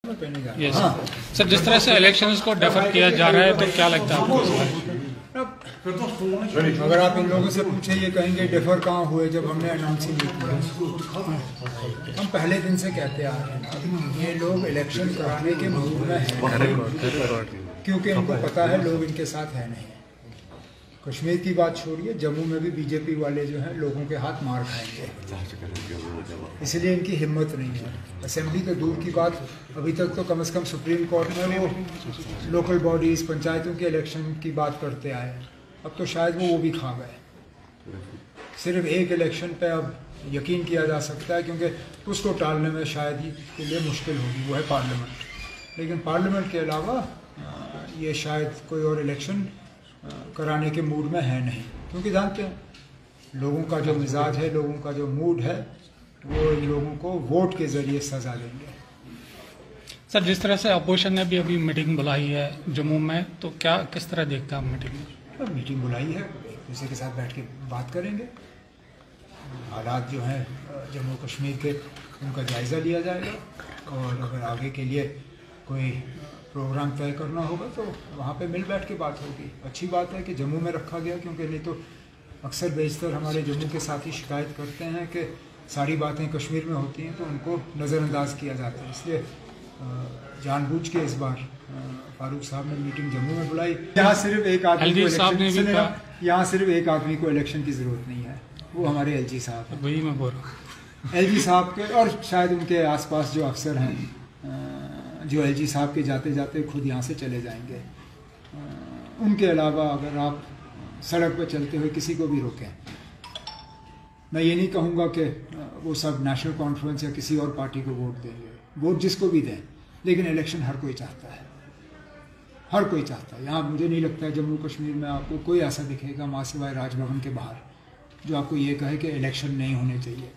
Yes sir, जिस तरह से इलेक्शंस को डेफर किया जा रहा है तो क्या लगता है आपको? अगर आप इन लोगों से पूछे, ये कहेंगे डेफर कहाँ हुए जब हमने अनाउंस ही नहीं किया। हम पहले दिन से कहते आ रहे हैं ये लोग इलेक्शन कराने के मूड में हैं, क्योंकि इनको पता है लोग इनके साथ है नहीं। कश्मीर की बात छोड़िए, जम्मू में भी बीजेपी वाले जो हैं लोगों के हाथ मार खाएंगे, इसलिए इनकी हिम्मत नहीं है। असेंबली तो दूर की बात, अभी तक तो कम से कम सुप्रीम कोर्ट में वो लोकल बॉडीज़, पंचायतों के इलेक्शन की बात करते आए, अब तो शायद वो भी खा गए। सिर्फ एक इलेक्शन पे अब यकीन किया जा सकता है, क्योंकि उसको टालने में शायद ही के लिए मुश्किल होगी, वो है पार्लियामेंट। लेकिन पार्लियामेंट के अलावा ये शायद कोई और इलेक्शन कराने के मूड में है नहीं, क्योंकि जानते हैं लोगों का जो मिजाज है, लोगों का जो मूड है, वो इन लोगों को वोट के जरिए सजा देंगे। सर, जिस तरह से अपोजिशन ने भी अभी मीटिंग बुलाई है जम्मू में, तो क्या किस तरह देखता है मीटिंग में? मीटिंग बुलाई है, एक दूसरे के साथ बैठ के बात करेंगे, हालात जो हैं जम्मू कश्मीर के उनका जायज़ा लिया जाएगा, और अगर आगे के लिए कोई प्रोग्राम तय करना होगा तो वहाँ पे मिल बैठ के बात होगी। अच्छी बात है कि जम्मू में रखा गया, क्योंकि नहीं तो अक्सर बेशतर हमारे जम्मू के साथी शिकायत करते हैं कि सारी बातें कश्मीर में होती हैं तो उनको नज़रअंदाज किया जाता है। इसलिए जानबूझ के इस बार फारूक साहब ने मीटिंग जम्मू में बुलाई। यहाँ सिर्फ एक आदमी को इलेक्शन की ज़रूरत नहीं है, वो हमारे एलजी साहब हैं। वही मैं बोल रहा हूँ, एलजी साहब के और शायद उनके आसपास जो अफसर हैं, जो एलजी साहब के जाते जाते खुद यहाँ से चले जाएंगे। उनके अलावा अगर आप सड़क पर चलते हुए किसी को भी रोकें, मैं ये नहीं कहूँगा कि वो सब नेशनल कॉन्फ्रेंस या किसी और पार्टी को वोट देंगे, वोट जिसको भी दें, लेकिन इलेक्शन हर कोई चाहता है, हर कोई चाहता है। यहाँ मुझे नहीं लगता है जम्मू कश्मीर में आपको कोई ऐसा दिखेगा माँ सिवाय राजभवन के बाहर जो आपको ये कहे कि इलेक्शन नहीं होने चाहिए।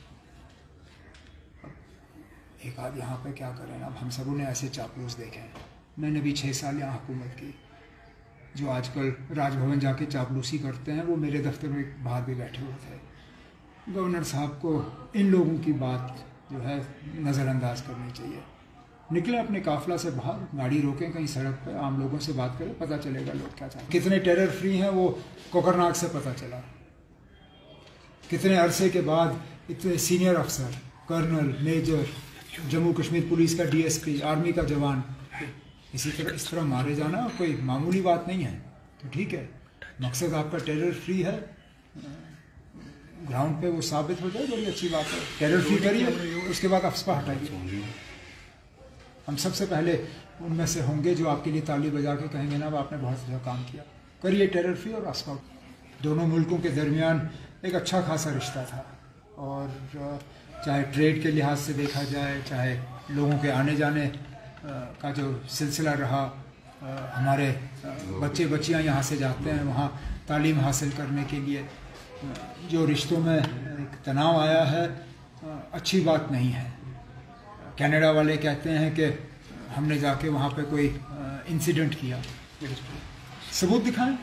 एक आध यहाँ पे क्या करें, अब हम सबों ने ऐसे चापलूस देखे हैं। मैंने भी 6 साल यहाँ हुकूमत की, जो आजकल राजभवन जाके चापलूसी करते हैं वो मेरे दफ्तर में बाहर भी बैठे हुए थे। गवर्नर साहब को इन लोगों की बात जो है नज़रअंदाज करनी चाहिए। निकले अपने काफिला से बाहर, गाड़ी रोकें कहीं सड़क पर, आम लोगों से बात करें, पता चलेगा लोग क्या चाहते हैं। कितने टेरर फ्री हैं वो कोकरनाग से पता चला। कितने अरसे के बाद इतने सीनियर अफसर, colonel, major, Jammu Kashmir police का डीएसपी, आर्मी का जवान इस तरह मारे जाना कोई मामूली बात नहीं है। तो ठीक है, मकसद आपका टेरर फ्री है, ग्राउंड पे वो साबित हो जाए, बड़ी अच्छी बात है। टेरर फ्री करिए, उसके बाद अफस्पा हटाइए। हम सबसे पहले उनमें से होंगे जो आपके लिए ताली बजा के कहेंगे ना आपने बहुत अच्छा काम किया। करिए टेरर फ्री और अफस्पा। दोनों मुल्कों के दरमियान एक अच्छा खासा रिश्ता था, और चाहे ट्रेड के लिहाज से देखा जाए, चाहे लोगों के आने जाने का जो सिलसिला रहा, हमारे बच्चे बच्चियां यहाँ से जाते हैं वहाँ तालीम हासिल करने के लिए, जो रिश्तों में एक तनाव आया है, अच्छी बात नहीं है। कनाडा वाले कहते हैं कि हमने जाके वहाँ पे कोई इंसिडेंट किया, सबूत दिखाएं।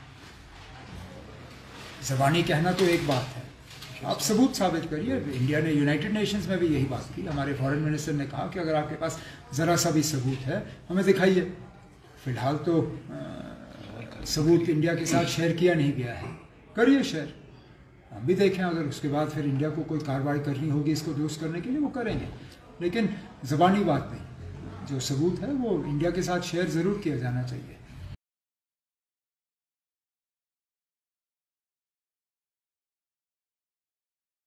ज़बानी कहना तो एक बात है, आप सबूत साबित करिए। इंडिया ने यूनाइटेड नेशंस में भी यही बात की, हमारे फॉरेन मिनिस्टर ने कहा कि अगर आपके पास ज़रा सा भी सबूत है हमें दिखाइए। फ़िलहाल तो सबूत इंडिया के साथ शेयर किया नहीं गया है, करिए शेयर, हम भी देखें। अगर उसके बाद फिर इंडिया को कोई कार्रवाई करनी होगी इसको दुरुस्त करने के लिए, वो करेंगे, लेकिन ज़बानी बात नहीं। जो सबूत है वो इंडिया के साथ शेयर ज़रूर किया जाना चाहिए।